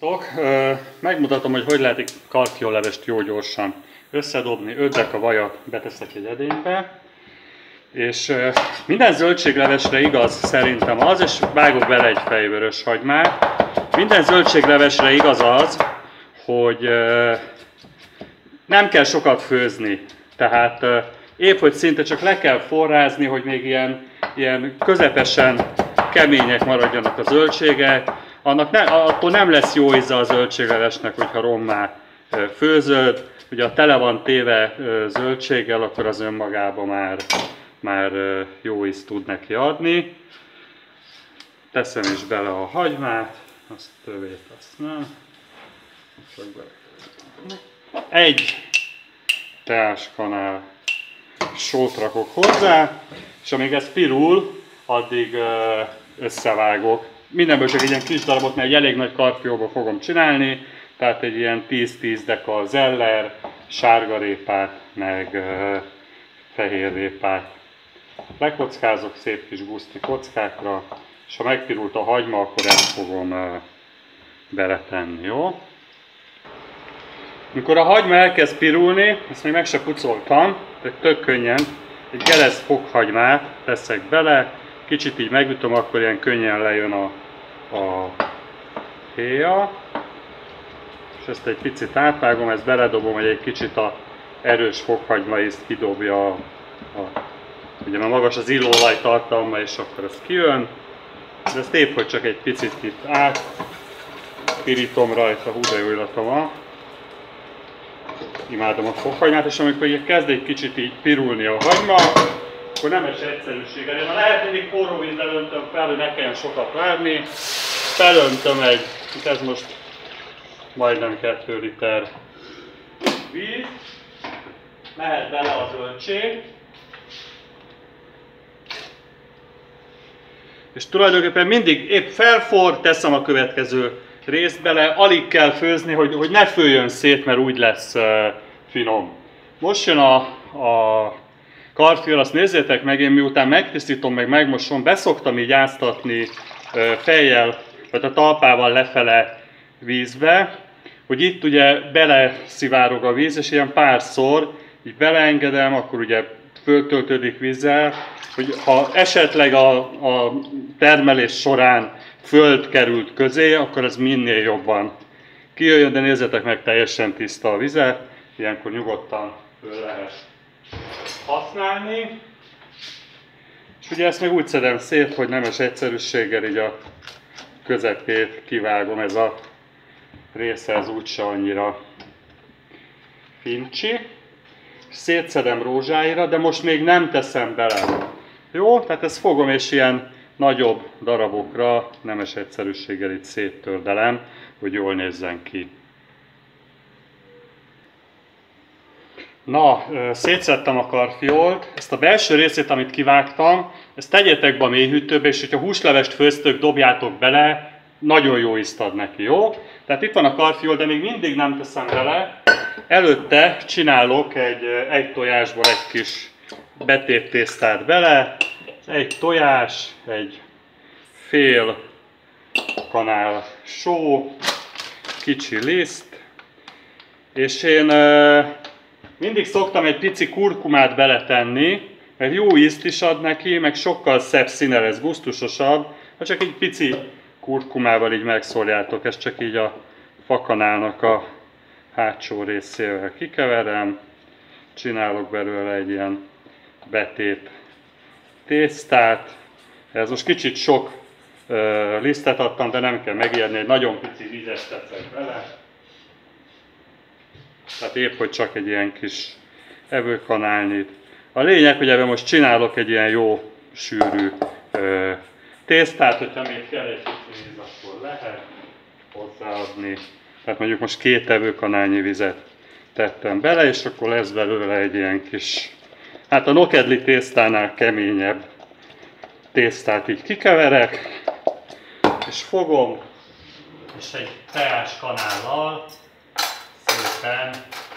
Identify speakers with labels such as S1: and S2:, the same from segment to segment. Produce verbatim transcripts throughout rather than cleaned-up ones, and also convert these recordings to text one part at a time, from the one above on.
S1: Megmutatom, hogy hogy lehet egy karfiolevest jó gyorsan összedobni. öt deka vajat beteszek egy edénybe, és minden zöldséglevesre igaz szerintem az, és vágok bele egy fejvörös hagymát. Minden zöldséglevesre igaz az, hogy nem kell sokat főzni, tehát épp hogy szinte csak le kell forrázni, hogy még ilyen, ilyen közepesen kemények maradjanak a zöldségek. Annak ne, attól nem lesz jó íze a zöldséglevesnek, hogyha rommá főzöd. Ugye ha tele van téve zöldséggel, akkor az önmagában már, már jó ízt tud neki adni. Teszem is bele a hagymát, azt tövét, azt nem. Egy teáskanál sót rakok hozzá, és amíg ez pirul, addig összevágok. Mindenből csak egy ilyen kis darabot, mert egy elég nagy karfiolba fogom csinálni, tehát egy ilyen tíz-tíz deka zeller, sárgarépát, meg uh, fehérrépát. Lekockázok szép kis guszti kockákra, és ha megpirult a hagyma, akkor ezt fogom uh, beletenni, jó? Amikor a hagyma elkezd pirulni, ezt még meg se pucoltam, de tök könnyen, egy gerez fokhagymát teszek bele, kicsit így megütöm, akkor ilyen könnyen lejön a, a héja. És ezt egy picit átvágom, ezt beledobom, hogy egy kicsit a erős fokhagyma ízt kidobja, a, a, ugye mert magas az illóolaj tartalma, és akkor ez kijön. De ezt épp, hogy csak egy picit itt átpirítom rajta, hú de jó illata van. Imádom a fokhagymát, és amikor így kezd egy kicsit így pirulni a hagyma, akkor nemes egyszerűséggel. Én ha lehet, mindig forró vízzel öntöm fel, hogy ne kelljen sokat várni. Felöntöm egy, itt ez most majdnem kettő liter víz, mehet bele a zöldség, és tulajdonképpen mindig épp felforr, teszem a következő részt bele, alig kell főzni, hogy, hogy ne főjön szét, mert úgy lesz uh, finom. Most jön a, a karfiol, azt nézzétek meg, én miután megtisztítom, meg megmosom, beszoktam így áztatni uh, fejjel, vagy a talpával lefele vízbe, hogy itt ugye beleszivárog a víz, és ilyen párszor így beleengedem, akkor ugye föltöltődik vízzel, hogy ha esetleg a, a termelés során föld került közé, akkor ez minél jobban kijöjjön, de nézzetek meg, teljesen tiszta a vize, ilyenkor nyugodtan föl lehet használni. És ugye ezt meg úgy szedem szét, hogy nemes egyszerűséggel így a közepét kivágom, ez a része ez úgyse annyira fincsi. Szétszedem rózsáira, de most még nem teszem bele. Jó? Tehát ezt fogom és ilyen nagyobb darabokra nemes egyszerűséggel itt széttördelem, hogy jól nézzen ki. Na, szétszedtem a karfiolt, ezt a belső részét, amit kivágtam, ezt tegyétek be a mélyhűtőbe, és hogyha húslevest főztök, dobjátok bele, nagyon jó ízt ad neki, jó? Tehát itt van a karfiol, de még mindig nem teszem bele. Előtte csinálok egy, egy tojásból egy kis betéttésztát bele, egy tojás, egy fél kanál só, kicsi liszt, és én e, mindig szoktam egy pici kurkumát beletenni, mert jó ízt is ad neki, meg sokkal szebb színe lesz, gusztusosabb, ha csak egy pici kurkumával így megszórjátok, ezt csak így a fakanálnak a hátsó részével kikeverem, csinálok belőle egy ilyen betét tésztát. Ez most kicsit sok uh, lisztet adtam, de nem kell megijedni, egy nagyon pici vízest teszek bele. Tehát épp, hogy csak egy ilyen kis evőkanálnyit. A lényeg, hogy ebben most csinálok egy ilyen jó sűrű uh, tésztát, hogyha még kell egy kicsi víz, akkor lehet hozzáadni. Tehát mondjuk most két evőkanálnyi vizet tettem bele, és akkor lesz belőle egy ilyen kis, hát a nokedli tésztánál keményebb tésztát így kikeverek, és fogom, és egy teás kanállal szépen,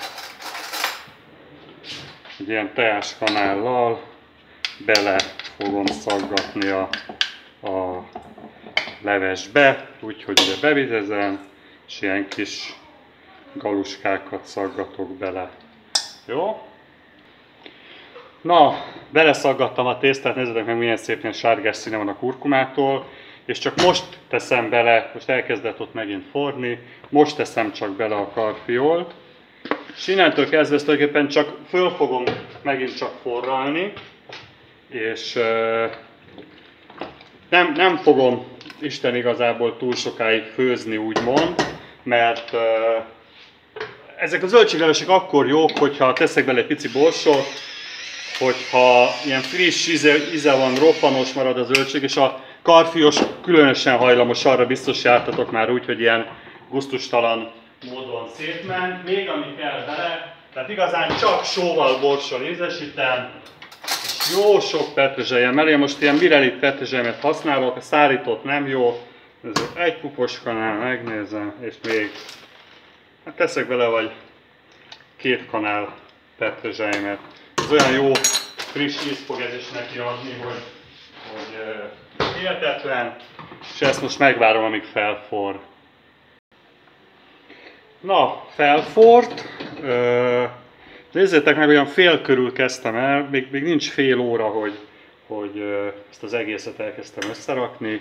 S1: egy ilyen teás kanállal bele fogom szaggatni a, a levesbe, úgyhogy ugye bevizezem, és ilyen kis galuskákat szaggatok bele. Jó? Na, beleszaggattam a tésztát, nézzétek meg milyen szép ilyen sárgás színe van a kurkumától, és csak most teszem bele, most elkezdett ott megint forni, most teszem csak bele a karfiolt, és innentől kezdve ezt tulajdonképpen csak föl fogom megint csak forralni, és euh, nem, nem fogom Isten igazából túl sokáig főzni, úgymond, mert euh, ezek a zöldséglevesek akkor jók, hogyha teszek bele egy pici borsot, hogyha ilyen friss íze, íze van, roppanos marad a zöldség, és a karfiós különösen hajlamos arra, biztos jártatok már úgy, hogy ilyen gusztustalan módon szétment. Még ami kell bele, tehát igazán csak sóval, borssal ízesítem, és jó sok petrezselye mellé. Most ilyen virelit petrezselyemet használok, a szárított nem jó, ez egy kuposkanál, megnézem, és még hát teszek bele vagy két kanál petrezselyemet. Ez olyan jó friss ízt fog ez is neki adni, hogy, hogy uh, hihetetlen, és ezt most megvárom, amíg felforr. Na, felfort. Uh, nézzétek meg, olyan fél körül kezdtem el, még, még nincs fél óra, hogy, hogy uh, ezt az egészet elkezdtem összerakni.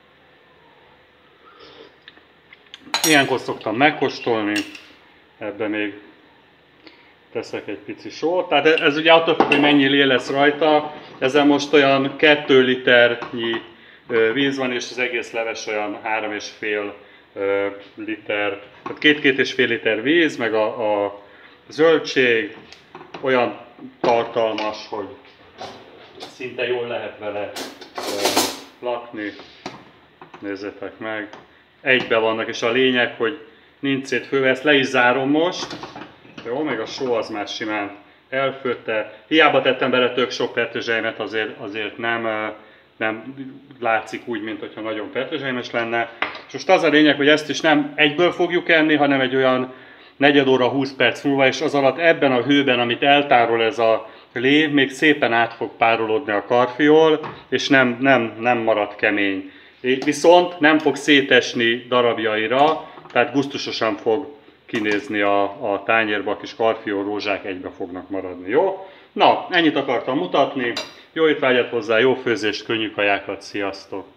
S1: Ilyenkor szoktam megkóstolni, ebben még teszek egy pici sót. Tehát ez ugye attól függ, hogy mennyi lé lesz rajta. Ezen most olyan kettő liternyi víz van, és az egész leves olyan három és fél liter. Tehát két-két és fél liter víz, meg a, a zöldség olyan tartalmas, hogy szinte jól lehet vele lakni. Nézzétek meg. Egybe vannak, és a lényeg, hogy nincs szétfőve. Ezt le is zárom most. Jó, meg a só az már simán elfőtte. Hiába tettem bele tök sok petrezselyemet, azért, azért nem, nem látszik úgy, mint hogyha nagyon petrezselyemes lenne. És most az a lényeg, hogy ezt is nem egyből fogjuk enni, hanem egy olyan negyed óra, húsz perc múlva, és az alatt ebben a hőben, amit eltárol ez a lé, még szépen át fog párolódni a karfiol, és nem, nem, nem marad kemény. Viszont nem fog szétesni darabjaira, tehát gusztusosan fog kinézni a, a tányérba, a kis karfiol rózsák egybe fognak maradni, jó? Na, ennyit akartam mutatni, jó étvágyat hozzá, jó főzést, könnyű kajákat, sziasztok!